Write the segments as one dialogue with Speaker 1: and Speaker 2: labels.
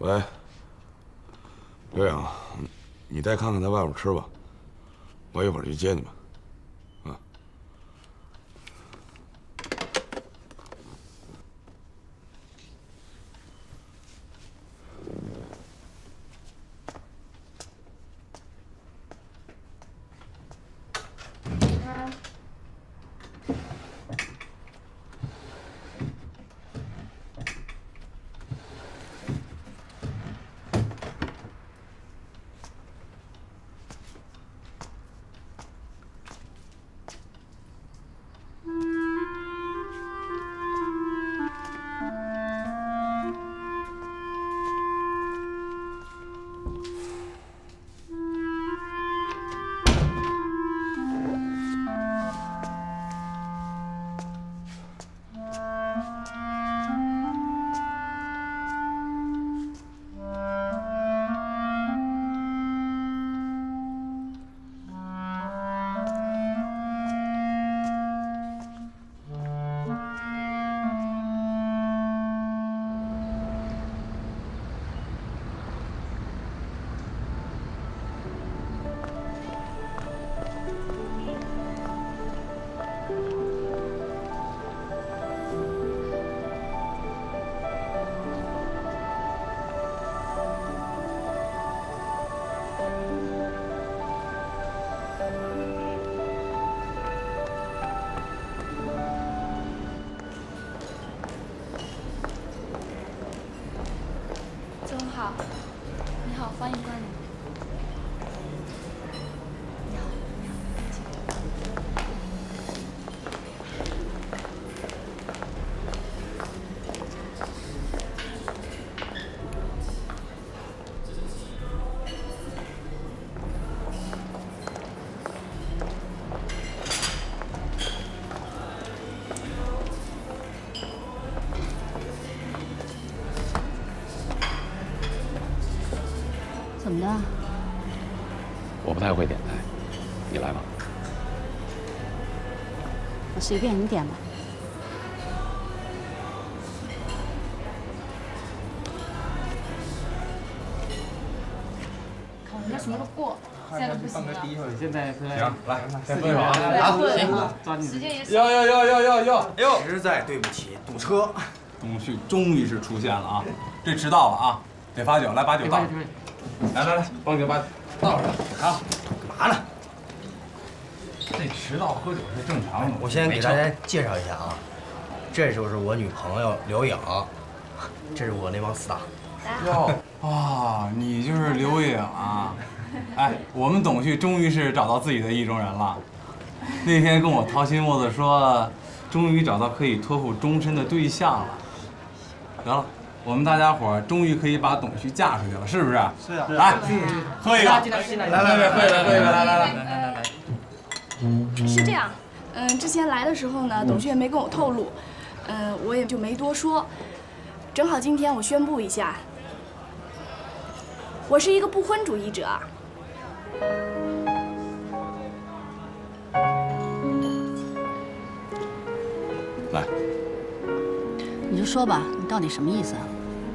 Speaker 1: 喂，刘颖，你带看看在外边吃吧，我一会儿去接你们。啊。
Speaker 2: 你好，欢迎光临。你好，
Speaker 3: 怎么的？
Speaker 4: 我不太会点菜，你来吧。
Speaker 3: 我随便你点吧。
Speaker 2: 看人家什么都过，现在都不行了。
Speaker 5: 现在
Speaker 4: 行，来，先坐一会儿
Speaker 5: 啊。
Speaker 2: 行，
Speaker 5: 抓紧
Speaker 2: 时间也少。
Speaker 5: 哟！实在对不起，堵车。
Speaker 6: 东旭终于是出现了啊！这迟到了啊，得罚酒，来把酒倒。来，帮酒把倒上。好，
Speaker 5: 干嘛呢？
Speaker 6: 这迟到喝酒是正常的。
Speaker 5: 我先给大家介绍一下啊，这就是我女朋友刘颖，这是我那帮死党。
Speaker 6: 哟啊，你就是刘颖啊！哎，我们董旭终于是找到自己的意中人了。那天跟我掏心窝子说，终于找到可以托付终身的对象了。得了，我们大家伙终于可以把董旭嫁出去了，是不是？
Speaker 5: 是啊。
Speaker 6: 来，喝一个。来，喝一个，来。
Speaker 2: 是这样，之前来的时候呢，董旭也没跟我透露，我也就没多说。正好今天我宣布一下，我是一个不婚主义者。
Speaker 1: 来，
Speaker 3: 你就说吧，你到底什么意思啊？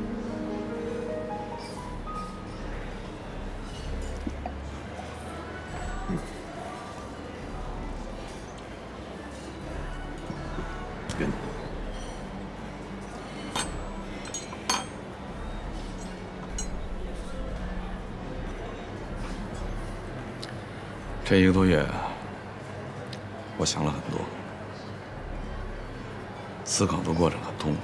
Speaker 1: 这1个多月，我想了很多，思考的过程很痛苦，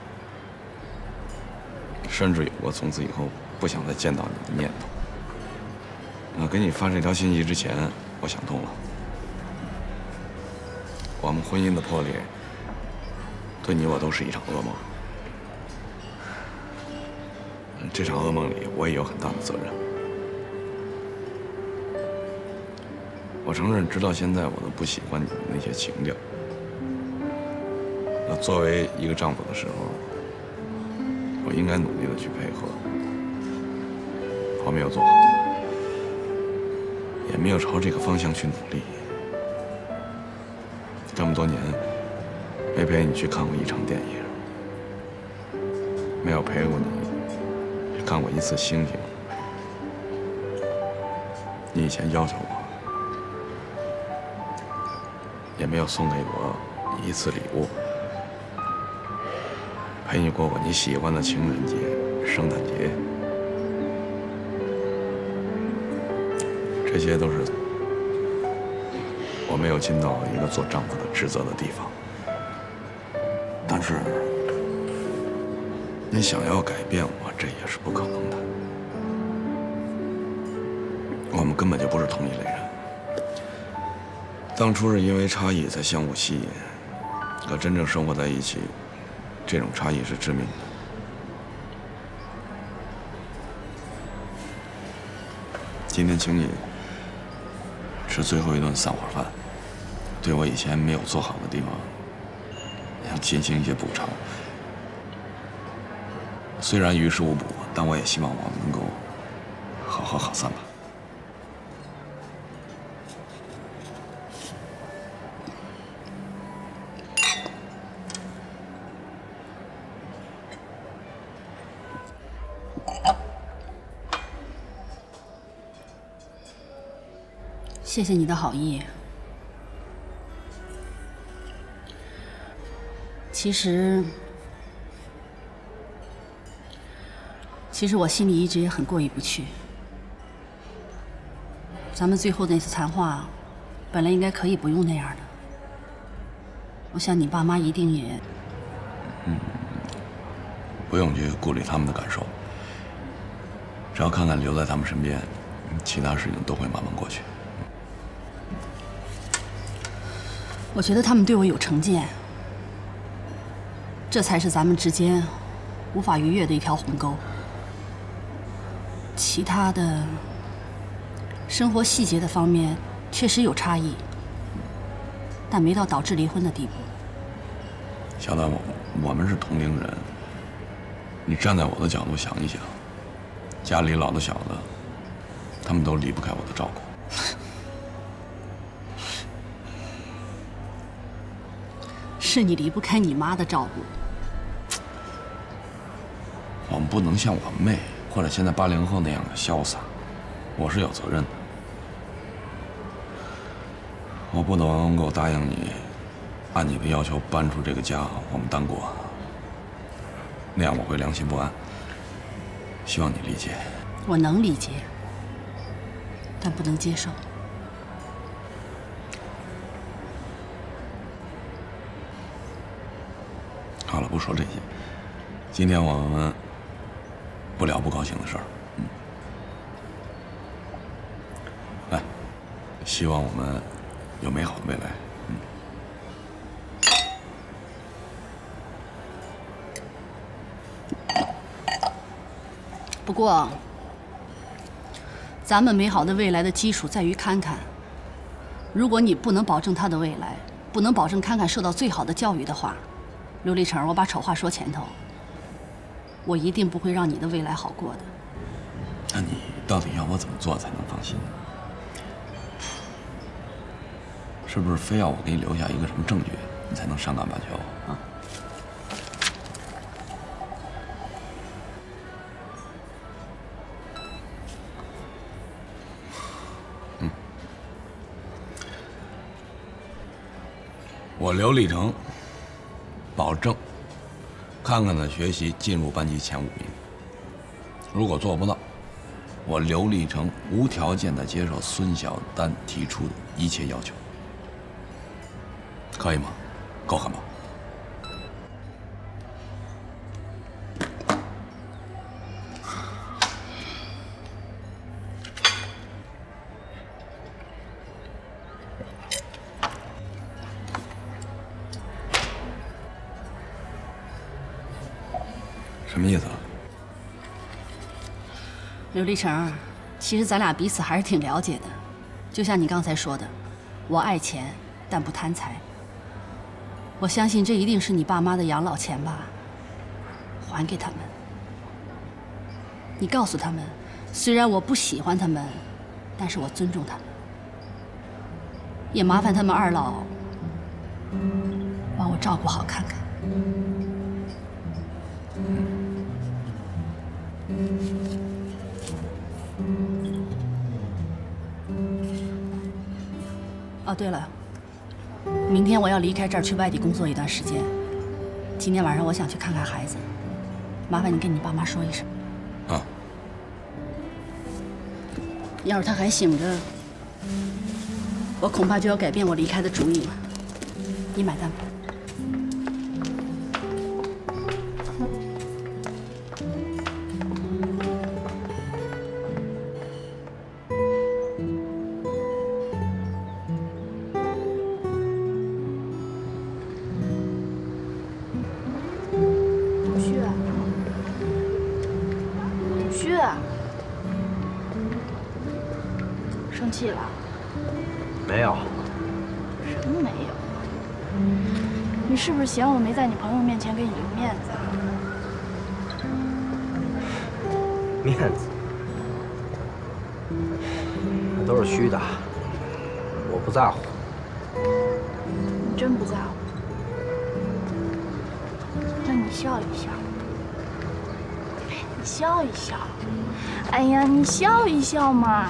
Speaker 1: 甚至有过从此以后不想再见到你的念头。我给你发这条信息之前，我想通了，我们婚姻的破裂，对你我都是一场噩梦。这场噩梦里，我也有很大的责任。我承认，直到现在我都不喜欢你的那些情调。那作为一个丈夫的时候，我应该努力的去配合。我没有做好，也没有朝这个方向去努力。这么多年，没陪你去看过一场电影，没有陪过你看过一次星星。你以前要求我，也没有送给我一次礼物，陪你过过你喜欢的情人节、圣诞节，这些都是我没有尽到一个做丈夫的职责的地方。但是，你想要改变我，这也是不可能的。我们根本就不是同一类人。当初是因为差异才相互吸引，可真正生活在一起，这种差异是致命的。今天请你吃最后一顿散伙饭，对我以前没有做好的地方，想进行一些补偿。虽然于事无补，但我也希望我们能够好合好散吧。
Speaker 3: 谢谢你的好意。其实我心里一直也很过意不去。咱们最后那次谈话，本来应该可以不用那样的。我想你爸妈一定也……
Speaker 1: 不用去顾虑他们的感受，只要看看留在他们身边，其他事情都会慢慢过去。
Speaker 3: 我觉得他们对我有成见，这才是咱们之间无法逾越的一条鸿沟。其他的生活细节的方面确实有差异，但没到导致离婚的地步。
Speaker 1: 小丹，我们是同龄人，你站在我的角度想一想，家里老的小的，他们都离不开我的照顾。
Speaker 3: 是你离不开你妈的照顾。
Speaker 1: 我们不能像我妹或者现在80后那样的潇洒，我是有责任的。我不能够答应你，按你的要求搬出这个家，我们单过，那样我会良心不安。希望你理解。
Speaker 3: 我能理解，但不能接受。
Speaker 1: 好了，不说这些。今天我们不聊不高兴的事儿。来，希望我们有美好的未来。
Speaker 3: 不过，咱们美好的未来的基础在于侃侃。如果你不能保证他的未来，不能保证侃侃受到最好的教育的话，刘立成，我把丑话说前头，我一定不会让你的未来好过的。
Speaker 1: 那你到底要我怎么做才能放心？是不是非要我给你留下一个什么证据，你才能上赶把球啊？我刘立成保证，侃侃的学习进入班级前5名。如果做不到，我刘立成无条件的接受孙小丹提出的一切要求，可以吗？够狠吗？什么意思啊？
Speaker 3: 刘立成，其实咱俩彼此还是挺了解的，就像你刚才说的，我爱钱，但不贪财。我相信这一定是你爸妈的养老钱吧，还给他们。你告诉他们，虽然我不喜欢他们，但是我尊重他们。也麻烦他们2老帮我照顾好侃侃。 哦，对了，明天我要离开这儿去外地工作一段时间。今天晚上我想去看看孩子，麻烦你跟你爸妈说一声。
Speaker 1: 啊。
Speaker 3: 要是他还醒着，我恐怕就要改变我离开的主意了。你买单吧。
Speaker 2: 生气了？
Speaker 5: 没有。
Speaker 2: 什么没有？你是不是嫌我没在你朋友面前给你留面子？
Speaker 5: 面子？那都是虚的，我不在乎。
Speaker 2: 你真不在乎？那你笑一笑。你笑一笑。哎呀，你笑一笑嘛。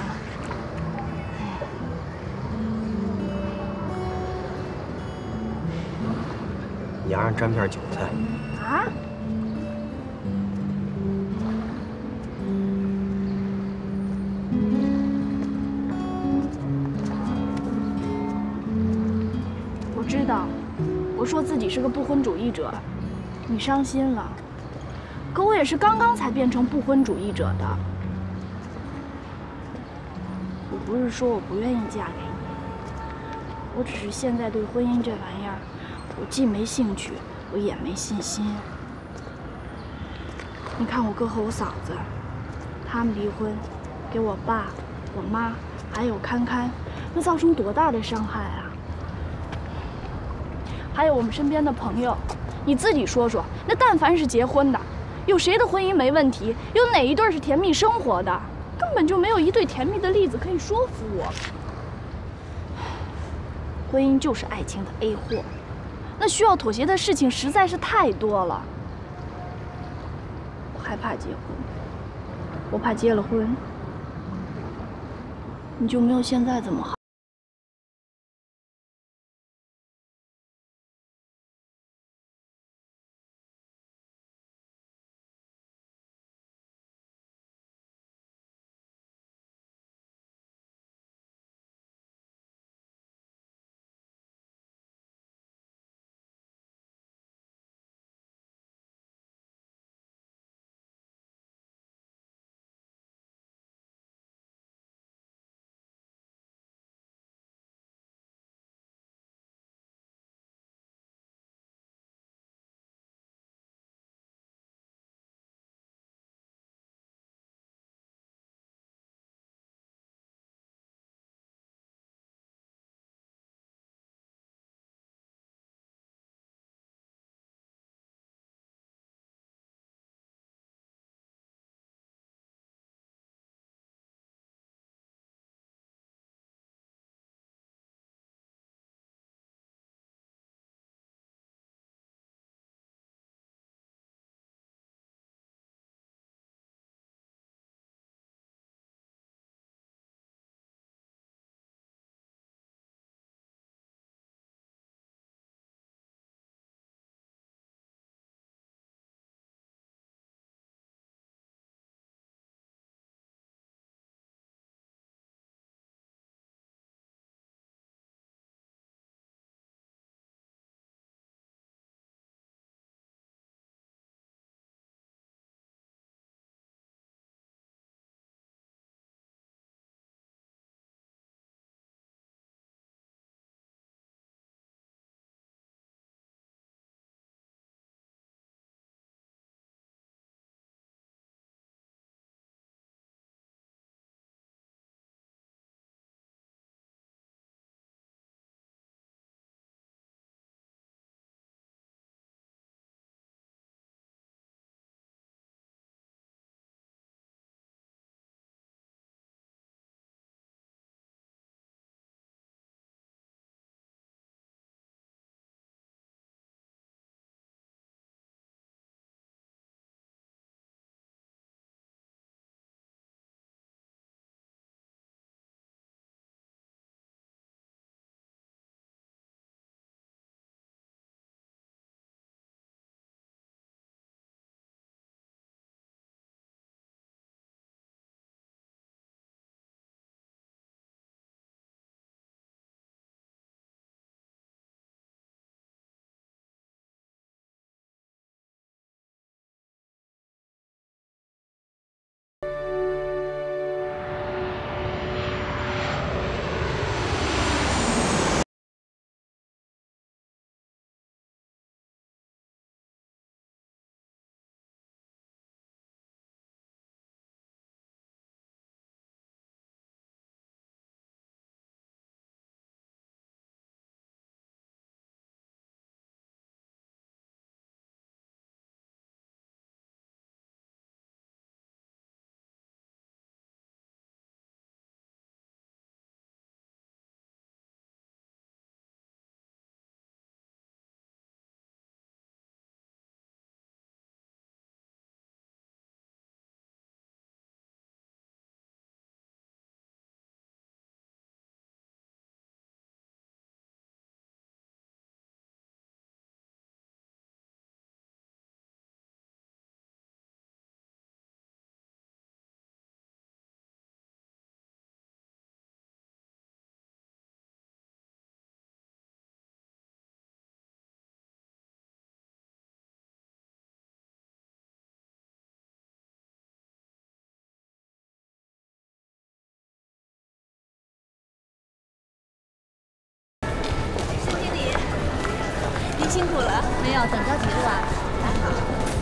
Speaker 5: 牙上沾片韭菜。
Speaker 2: 啊？我知道，我说自己是个不婚主义者，你伤心了。可我也是刚刚才变成不婚主义者的。我不是说我不愿意嫁给你，我只是现在对婚姻这玩意儿。我既没兴趣，我也没信心。你看我哥和我嫂子，他们离婚，给我爸、我妈还有堪堪，那造成多大的伤害啊！还有我们身边的朋友，你自己说说，那但凡是结婚的，有谁的婚姻没问题？有哪一对是甜蜜生活的？根本就没有一对甜蜜的例子可以说服我。婚姻就是爱情的 A 货。那需要妥协的事情实在是太多了，我害怕结婚，我怕结了婚，你就没有现在这么好。
Speaker 3: 友，等着急了啊！来好。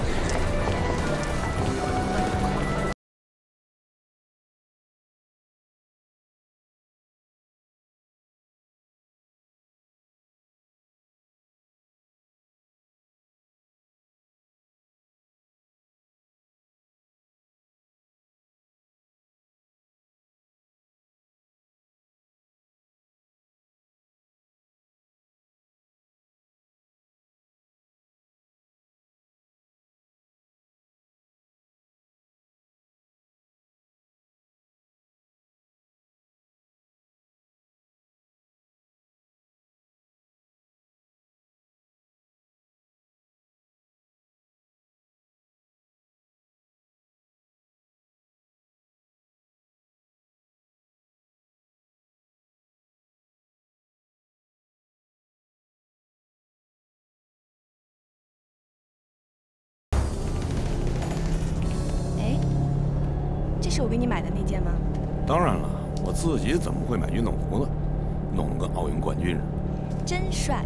Speaker 7: 这是我给你买的那件吗？
Speaker 1: 当然了，我自己怎么会买运动服呢？弄得跟奥运冠军似的。
Speaker 7: 真帅。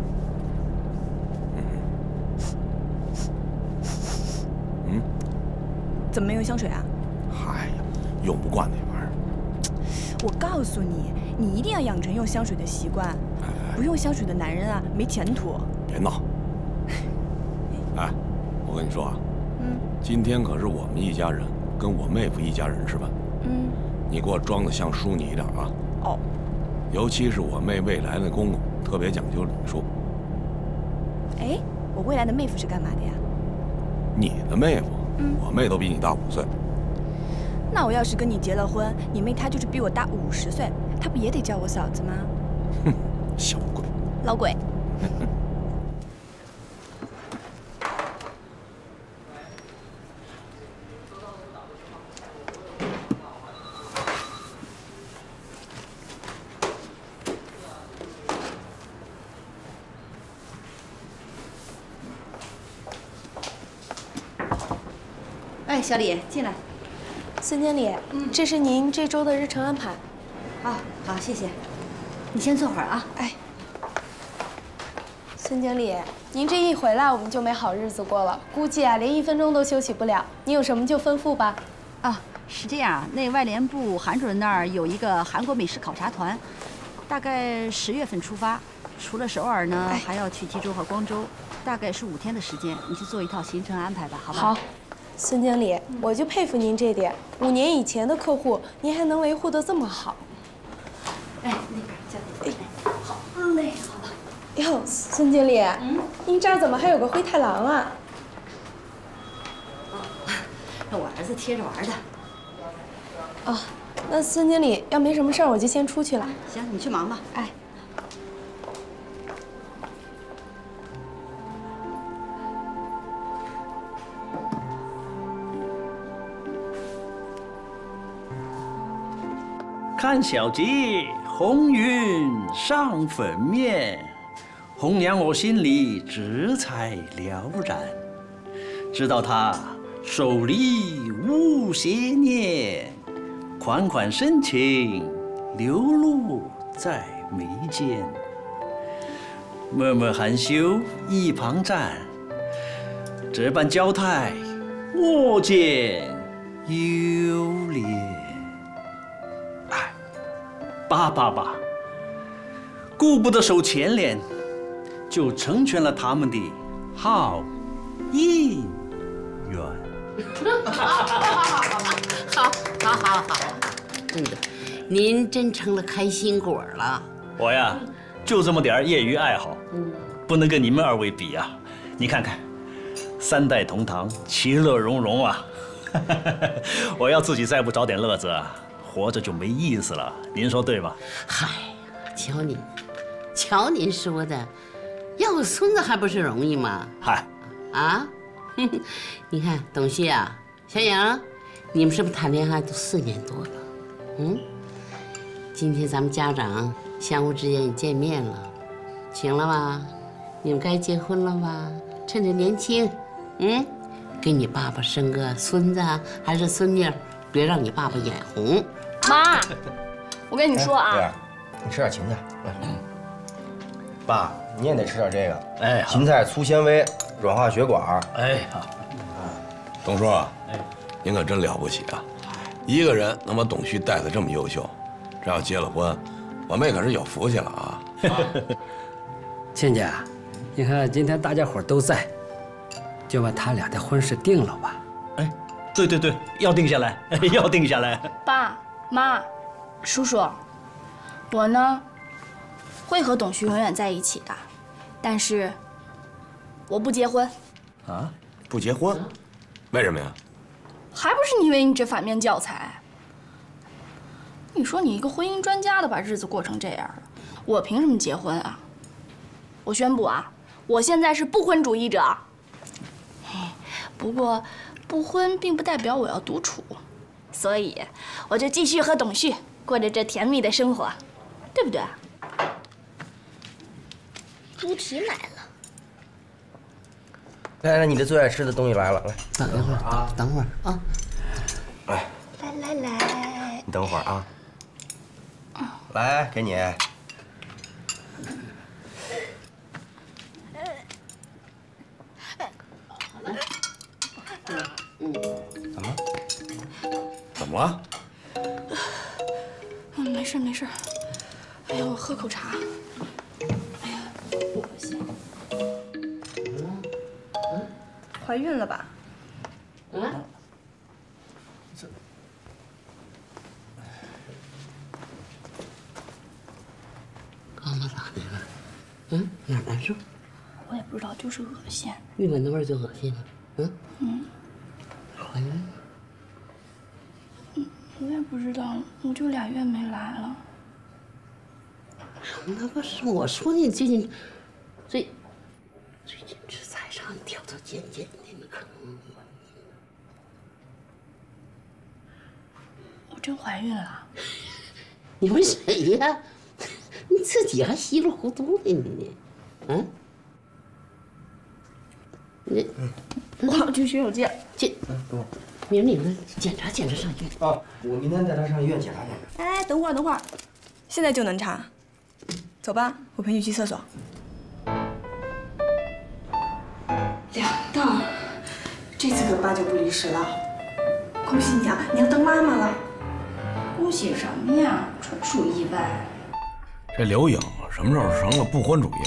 Speaker 1: 嗯。
Speaker 7: 怎么没用香水啊？
Speaker 1: 嗨呀，用不惯那玩意儿。
Speaker 7: 我告诉你，你一定要养成用香水的习惯。不用香水的男人啊，没前途。
Speaker 1: 别闹。哎，我跟你说啊，今天可是我们一家人。跟我妹夫一家人吃饭，你给我装得像淑女一点啊！
Speaker 7: 哦，
Speaker 1: 尤其是我妹未来的公公，特别讲究礼数。
Speaker 7: 哎，我未来的妹夫是干嘛的呀？
Speaker 1: 你的妹夫，我妹都比你大5岁。
Speaker 7: 那我要是跟你结了婚，你妹她就是比我大50岁，她不也得叫我嫂子吗？
Speaker 1: 哼，小鬼，
Speaker 7: 老鬼。
Speaker 3: 哎，小李，进来。
Speaker 8: 孙经理，这是您这周的日程安排。
Speaker 3: 好，谢谢。你先坐会儿啊。
Speaker 8: 哎，孙经理，您这一回来，我们就没好日子过了，估计啊，连1分钟都休息不了。你有什么就吩咐吧。
Speaker 3: 啊，是这样，那外联部韩主任那儿有一个韩国美食考察团，大概10月份出发。除了首尔呢，还要去济州和光州，大概是5天的时间。你去做一套行程安排吧，好吧？
Speaker 8: 好。孙经理，我就佩服您这点，5年以前的客户，您还能维护得这么好。
Speaker 3: 哎，那边交给你。好嘞，好吧。
Speaker 8: 哟，孙经理，您这儿怎么还有个灰太狼啊？
Speaker 3: 让我儿子贴着玩的。
Speaker 8: 哦，那孙经理要没什么事儿，我就先出去了。
Speaker 3: 行，你去忙吧。
Speaker 8: 哎。
Speaker 9: 看小姐，红云上粉面，红娘我心里直彩了然。知道她手里无邪念，款款深情流露在眉间。脉脉含羞一旁站，这般娇态我见犹怜。爸，顾不得守前联，就成全了他们的好姻缘。
Speaker 10: 好，您真成了开心果了。
Speaker 9: 我呀，就这么点业余爱好，不能跟你们2位比啊。你看看，3代同堂，其乐融融啊。我要自己再不找点乐子啊，活着就没意思了，您说对吧？
Speaker 10: 嗨，瞧您说的，要个孙子还不是容易吗？
Speaker 9: 嗨，
Speaker 10: 啊，你看董旭啊，小颖，你们是不是谈恋爱都4年多了？今天咱们家长相互之间也见面了，行了吧？你们该结婚了吧？趁着年轻，给你爸爸生个孙子还是孙女，别让你爸爸眼红。
Speaker 2: 妈，我跟你说啊，
Speaker 5: 对，你吃点芹菜，来。爸，你也得吃点这个。
Speaker 9: 哎，
Speaker 5: 芹菜粗纤维， 软化血管。
Speaker 9: 哎呀，
Speaker 1: 董叔，哎，您可真了不起啊！一个人能把董旭带得这么优秀，这要结了婚，我妹可是有福气了啊！
Speaker 11: 亲家，你看今天大家伙都在，就把他俩的婚事定了吧。
Speaker 9: 哎，对对对，要定下来，要定下来。
Speaker 2: 爸妈，叔叔，我呢会和董旭永远在一起的，但是我不结婚。
Speaker 1: 啊？不结婚？为什么呀？
Speaker 2: 还不是因为你这反面教材。你说你一个婚姻专家的把日子过成这样了，我凭什么结婚啊？我宣布啊，我现在是不婚主义者。不过，不婚并不代表我要独处，所以我就继续和董旭过着这甜蜜的生活，对不对？
Speaker 12: 猪蹄来了。
Speaker 5: 来，你的最爱吃的东西来了，来。
Speaker 10: 等一会儿啊，等会儿啊。
Speaker 5: 来。
Speaker 12: 来。
Speaker 5: 你等会儿啊。来，给你。
Speaker 1: 怎么了？
Speaker 2: 没事没事。哎呀，我喝口茶。哎呀，恶心。
Speaker 7: 怀孕了吧？
Speaker 10: 刚刚咋的了？哪儿难受？
Speaker 2: 我也不知道，就是恶心。
Speaker 10: 郁闷的味儿就恶心了。怀孕？
Speaker 2: 我也不知道，我就2月没来了。
Speaker 10: 那不是我说你最近这菜上挑挑拣拣的，你可能。
Speaker 2: 我真怀孕了。
Speaker 10: 你问谁呀？你自己还稀里糊涂的你，
Speaker 2: 我要去洗手间。
Speaker 10: 明儿你们检查检查上医院。
Speaker 5: 啊，我明天带他上医院检查检查。
Speaker 7: 哎，等会儿，现在就能查。走吧，我陪你去厕所。2档，这次可8九不离10了。恭喜你啊，你要当妈妈了。
Speaker 2: 恭喜什么呀？纯属意外。
Speaker 1: 这刘颖什么时候成了不婚主义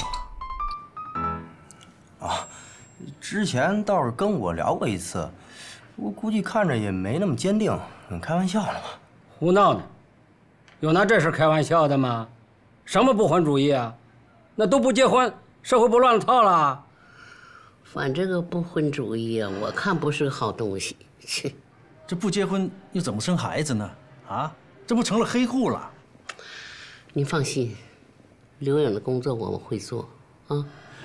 Speaker 1: 了？
Speaker 5: 啊，之前倒是跟我聊过一次，我估计看着也没那么坚定，开玩笑呢吧？
Speaker 11: 胡闹呢，有拿这事开玩笑的吗？什么不婚主义啊？那都不结婚，社会不乱了套了？
Speaker 10: 反这个不婚主义啊，我看不是个好东西。切，
Speaker 9: 这不结婚又怎么生孩子呢？啊，这不成了黑户了？
Speaker 10: 您放心，刘颖的工作我们会做啊。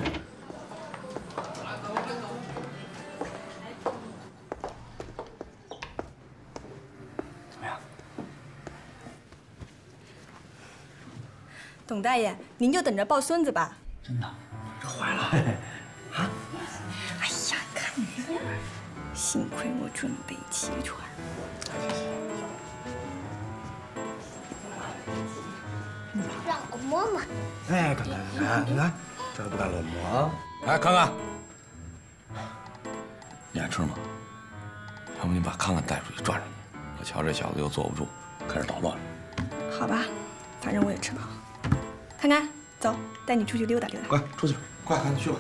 Speaker 5: 怎么样？
Speaker 7: 董大爷，您就等着抱孙子吧。
Speaker 9: 真的，
Speaker 5: 这坏了
Speaker 7: 啊！哎呀，看你这样，幸亏我准备齐全。
Speaker 12: 让我摸摸。
Speaker 5: 哎，看，这可不敢乱摸啊！
Speaker 1: 来，看看，你爱吃吗？要不你把康康带出去转转去，我瞧这小子又坐不住，开始捣乱了。
Speaker 7: 好吧，反正我也吃饱。看看，走，带你出去溜达溜达。
Speaker 1: 快出去，快赶紧去吧。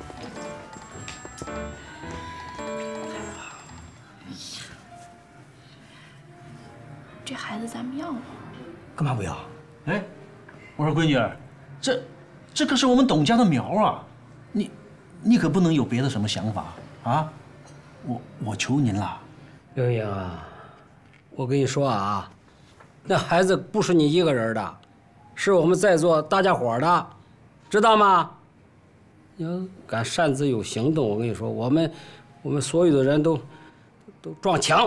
Speaker 2: 这孩子咱们要吗？
Speaker 5: 干嘛不要？
Speaker 9: 哎，我说闺女儿，这可是我们董家的苗啊，你可不能有别的什么想法啊！我求您了。
Speaker 11: 刘颖啊，我跟你说啊，那孩子不是你一个人的，是我们在座大家伙的，知道吗？你要敢擅自有行动，我跟你说，我们所有的人都撞墙。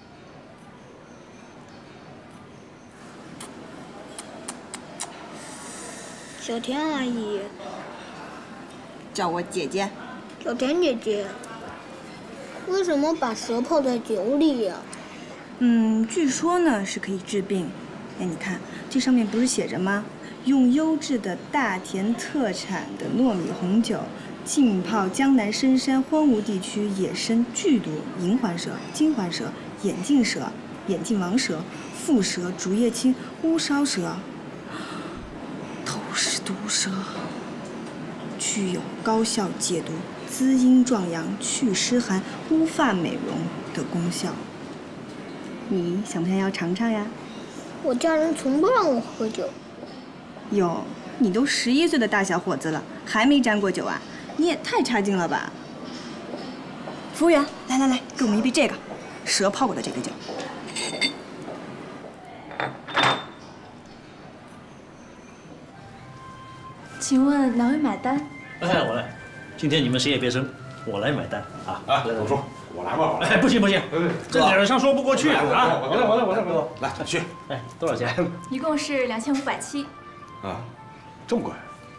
Speaker 12: 小田阿姨，
Speaker 7: 叫我姐姐。
Speaker 12: 小田姐姐，为什么把蛇泡在酒里呀？
Speaker 7: 据说呢是可以治病。哎，你看这上面不是写着吗？用优质的大田特产的糯米红酒， 浸泡江南深山荒芜地区野生剧毒银环蛇、金环蛇、眼镜蛇、眼镜王蛇、蝮蛇、竹叶青、乌梢蛇，都是毒蛇，具有高效解毒、滋阴壮阳、祛湿寒、乌发美容的功效。你想不想要尝尝呀？
Speaker 12: 我家人从不让我喝酒。
Speaker 7: 哟，你都11岁的大小伙子了，还没沾过酒啊？你也太差劲了吧！服务员，来，给我们一杯这个，蛇泡过的这个酒。
Speaker 2: 请问哪位买单？
Speaker 13: 哎，我来。今天你们谁也别生，我来买单啊！
Speaker 14: 啊，董叔，我来吧。
Speaker 13: 哎，不行，这脸上说不过去啊！
Speaker 14: 我来，去。
Speaker 13: 哎，多少钱？
Speaker 2: 一共是2570。
Speaker 14: 啊，这么贵？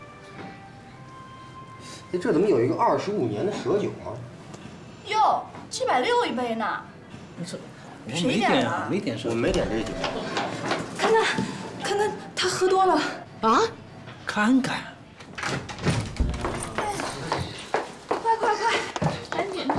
Speaker 5: 哎，这怎么有一个25年的蛇酒啊？
Speaker 2: 哟，760一杯呢。谁点的？
Speaker 13: 没点蛇，
Speaker 5: 我没点这酒。
Speaker 7: 看他喝多了
Speaker 10: 啊！
Speaker 13: 看看。
Speaker 2: 快，赶紧的！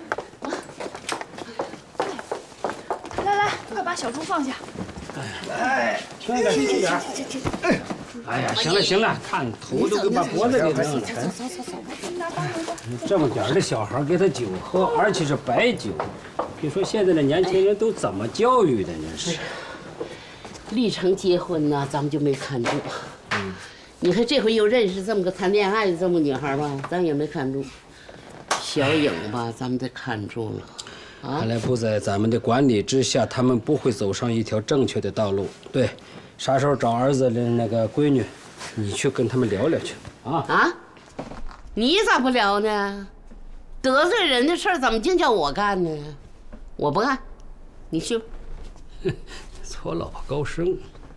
Speaker 2: 来，快把小猪放下。
Speaker 11: 哎，轻点。哎呀，行了，看头都给把脖子给扔了。
Speaker 2: 走，拿帮手。
Speaker 11: 这么点的小孩给他酒喝，而且是白酒，你说现在的年轻人都怎么教育的？那是。
Speaker 10: 立成结婚呢，咱们就没看住。你看这回又认识这么个谈恋爱的这么女孩吧，咱也没看住。小影吧，咱们得看住了。
Speaker 11: 看来不在咱们的管理之下，他们不会走上一条正确的道路。对，啥时候找儿子的那个闺女，你去跟他们聊聊去啊！
Speaker 10: 你咋不聊呢？得罪人的事儿怎么净叫我干呢？我不干，你去吧。
Speaker 11: 搓老高升。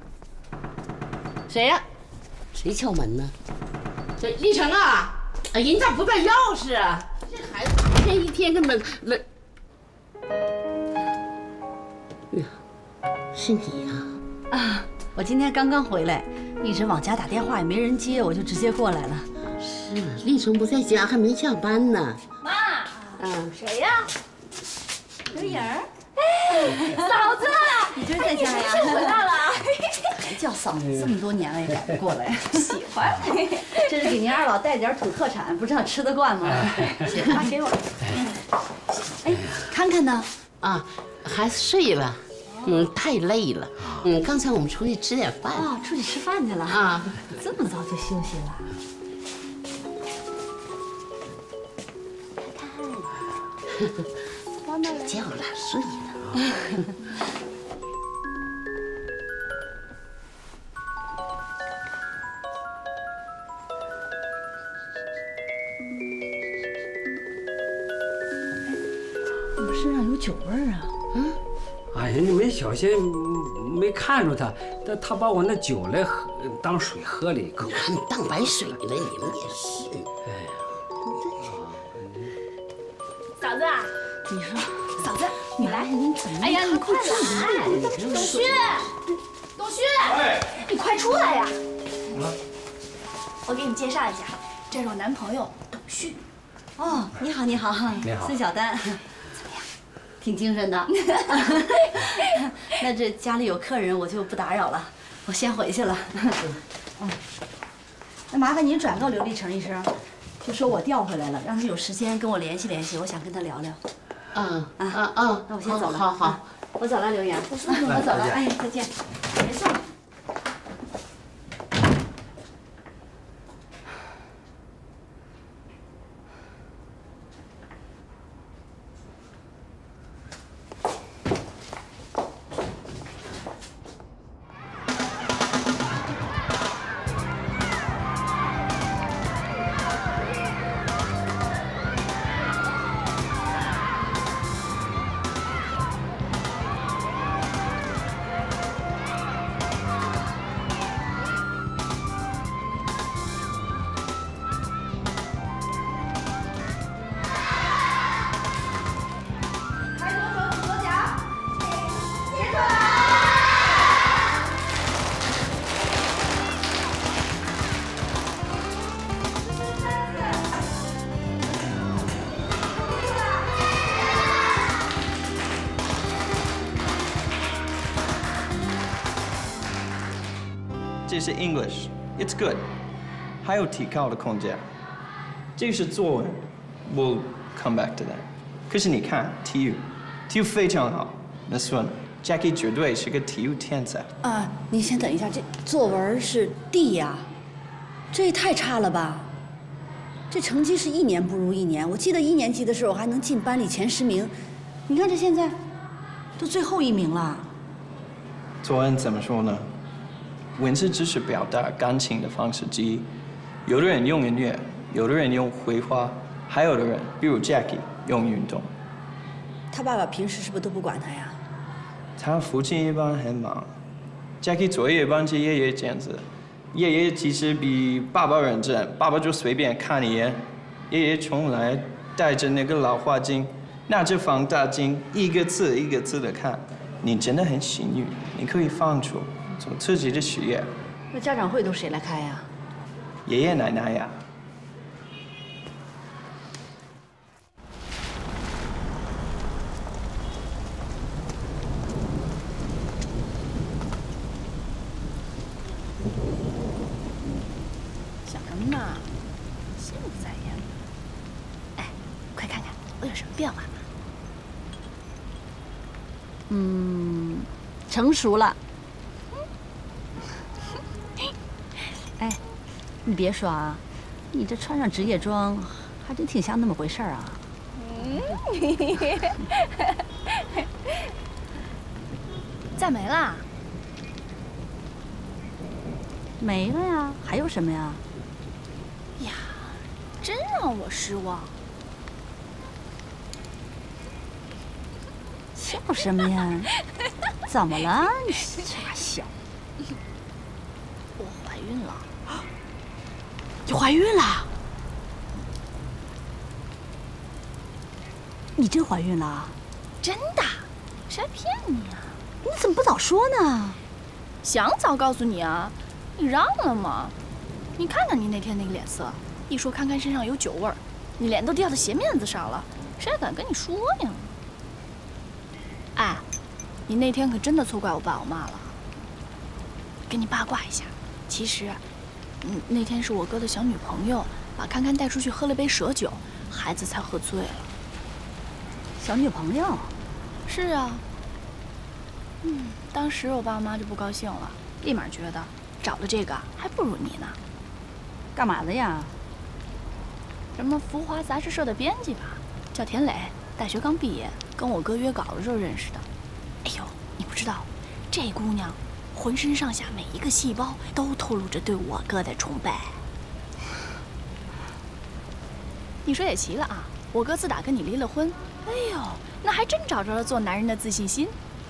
Speaker 10: 谁呀？谁敲门呢？这立成啊！哎呀，你咋不带钥匙啊？这孩子一天跟冷。呀，是你呀！
Speaker 3: 啊，我今天刚刚回来，一直往家打电话也没人接，我就直接过来了。
Speaker 10: 是，立成不在家，还没下班呢。
Speaker 2: 妈，谁呀？刘颖儿。哎，嫂子，
Speaker 3: 你今儿在家呀？
Speaker 2: 是回来了。
Speaker 3: 还叫嫂子，这么多年了也改不过来。
Speaker 2: 喜欢。
Speaker 3: 这是给您二老带点土特产，不知道吃得惯吗？
Speaker 2: 妈给我。
Speaker 3: 哎，看看呢？
Speaker 10: 啊，孩子睡了，太累了。刚才我们出去吃点饭。
Speaker 3: 哦，出去吃饭去了啊？这么早就休息了？
Speaker 10: 妈妈觉了，睡了。
Speaker 3: 怎么身上有酒味儿啊？
Speaker 11: 哎呀，你没小心，没看着他，他把我那酒来喝当水喝了一口。
Speaker 10: 你当白水了，你们也是。
Speaker 2: 嫂子啊，
Speaker 3: 你说，
Speaker 2: 嫂子，
Speaker 3: 你来，你怎么？
Speaker 2: 哎呀，你快来！董旭，你快出来呀！我给你介绍一下，这是我男朋友董旭。
Speaker 3: 哦，你好，你好，孙小丹，怎么样？挺精神的。那这家里有客人，我就不打扰了，我先回去了。那麻烦您转告刘立成一声，就说我调回来了，让他有时间跟我联系联系，我想跟他聊聊。那我先走了。
Speaker 10: 好，
Speaker 3: 我走了，刘颖。我走了，哎，再见。别送了。
Speaker 15: 这是 English，it's good， 还有提高的空间。这是作文 ，we'll come back to that。可是你看体育非常好。那算 Jackie 绝对是个体育天才。
Speaker 3: 啊，你先等一下，这作文是 D 呀，这也太差了吧！这成绩是一年不如一年。我记得1年级的时候还能进班里前10名，你看这现在都最后1名了。
Speaker 15: 作文怎么说呢？文字只是表达感情的方式之一。有的人用音乐，有的人用绘画，还有的人，比如 Jackie 用运动。
Speaker 3: 他爸爸平时是不是都不管他呀？
Speaker 15: 他父亲一般很忙 ，Jackie 作业帮着爷爷这样子。爷爷其实比爸爸认真，爸爸就随便看一眼，爷爷从来带着那个老花镜，拿着放大镜，一个字一个字的看。你真的很幸运，你可以放手做自己的事业。
Speaker 3: 那家长会都谁来开呀？
Speaker 15: 爷爷奶奶呀。
Speaker 2: 想什么呢？心不在焉。哎，快看看我有什么变化吗？
Speaker 3: 成熟了。哎，你别说啊，你这穿上职业装，还真挺像那么回事儿啊。
Speaker 2: 再没啦？
Speaker 3: 没了呀，还有什么呀？
Speaker 2: 呀，真让我失望。
Speaker 3: 笑什么呀？怎么了？你傻笑。
Speaker 2: 我怀孕了。
Speaker 3: 你怀孕了？你真怀孕了？
Speaker 2: 真的？谁还骗你啊？
Speaker 3: 你怎么不早说呢？
Speaker 2: 想早告诉你啊，你让了吗？你看看你那天那个脸色，一说看看身上有酒味儿，你脸都掉到鞋面子上了，谁还敢跟你说呀？哎，你那天可真的错怪我爸我妈了。跟你八卦一下，其实，那天是我哥的小女朋友把堪堪带出去喝了杯蛇酒，孩子才喝醉了。
Speaker 3: 小女朋友？
Speaker 2: 是啊。当时我爸妈就不高兴了，立马觉得找了这个还不如你呢。
Speaker 3: 干嘛的呀？
Speaker 2: 什么浮华杂志社的编辑吧，叫田磊，大学刚毕业，跟我哥约稿的时候认识的。哎呦，你不知道，这姑娘浑身上下每一个细胞都透露着对我哥的崇拜。你说也奇了啊，我哥自打跟你离了婚，哎呦，那还真找着了做男人的自信心。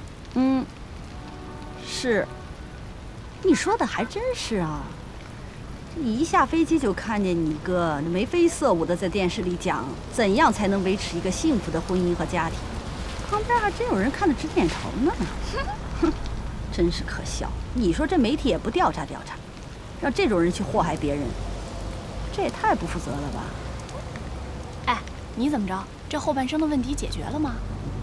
Speaker 3: 是。你说的还真是啊。你一下飞机就看见你哥眉飞色舞的在电视里讲怎样才能维持一个幸福的婚姻和家庭，旁边还真有人看得直点头呢。哼，真是可笑。你说这媒体也不调查调查，让这种人去祸害别人，这也太不负责了吧？
Speaker 2: 哎，你怎么着？这后半生的问题解决了吗？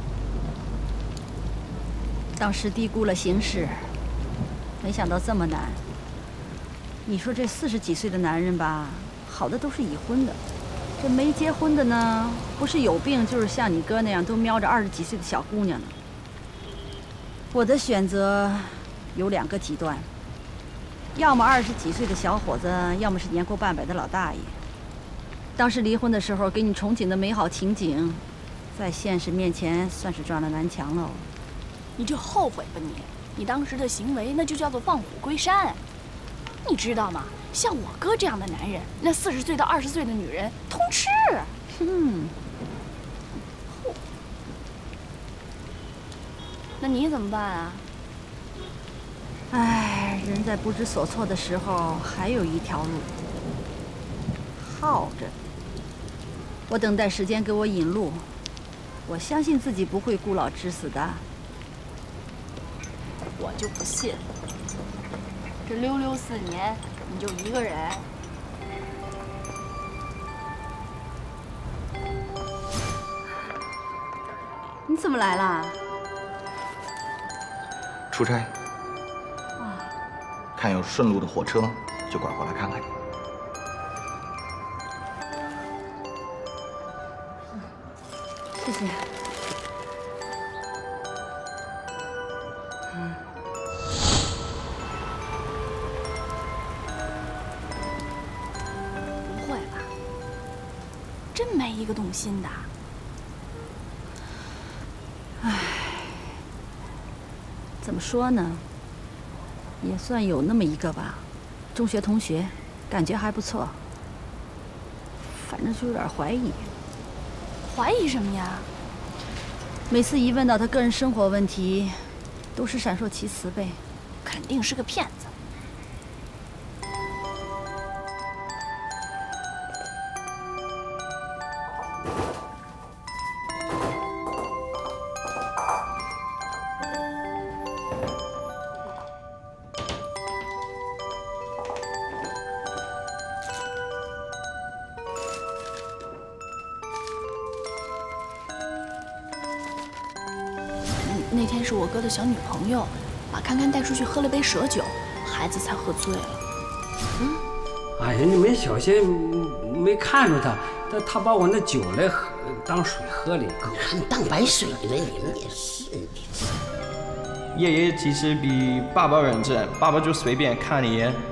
Speaker 3: 当时低估了形势，没想到这么难。你说这40几岁的男人吧，好的都是已婚的，这没结婚的呢，不是有病就是像你哥那样都瞄着20几岁的小姑娘呢。我的选择有2个极端，要么20几岁的小伙子，要么是年过半百的老大爷。当时离婚的时候给你憧憬的美好情景，在现实面前算是撞了南墙喽。
Speaker 2: 你这后悔吧你？你当时的行为那就叫做放虎归山。你知道吗？像我哥这样的男人，那40岁到20岁的女人通吃。那你怎么办啊？
Speaker 3: 唉，人在不知所措的时候，还有一条路，耗着。我等待时间给我引路，我相信自己不会孤老致死的。
Speaker 2: 我就不信，这溜溜4年你就一个人。
Speaker 3: 你怎么来啦？
Speaker 14: 出差。
Speaker 16: 看有顺路的火车，就拐过来看看你。
Speaker 3: 谢谢。
Speaker 2: 不会吧？真没一个动心的？
Speaker 3: 唉，怎么说呢？也算有那么一个吧，中学同学，感觉还不错。反正就有点怀疑。
Speaker 2: 怀疑什么呀？
Speaker 3: 每次一问到他个人生活问题，都是闪烁其词呗。
Speaker 2: 肯定是个骗子。那天是我哥的小女朋友，把堪堪带出去喝了杯蛇酒，孩子才喝醉了。
Speaker 11: 哎呀，你没小心，没看着他，他把我那酒来喝当水喝了，
Speaker 10: 还当白水了，你们也是。
Speaker 15: 爷爷其实比爸爸认真，爸爸就随便看一眼。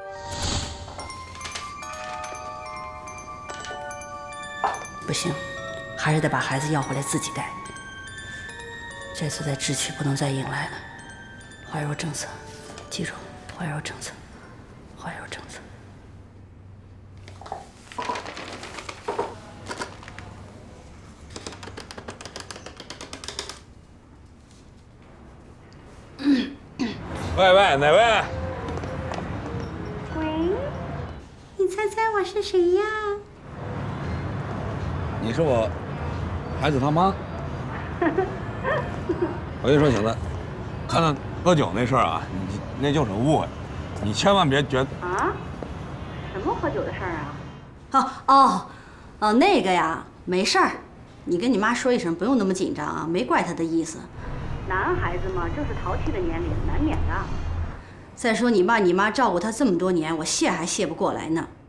Speaker 3: 不行，还是得把孩子要回来自己带。这次在智区不能再硬来了，怀柔政策，记住，怀柔政策，怀柔政策。
Speaker 1: 喂，哪位？
Speaker 17: 喂，你猜猜我是谁呀？
Speaker 1: 你是我孩子他妈。我跟你说，小子，看到喝酒那事儿啊，你那就是误会，你千万别觉得
Speaker 17: 啊，什么喝酒的事儿啊？
Speaker 3: 那个呀，没事儿，你跟你妈说一声，不用那么紧张啊，没怪她的意思。
Speaker 17: 男孩子嘛，正是淘气的年龄，难免的。
Speaker 3: 再说你爸你妈照顾他这么多年，我谢还谢不过来呢。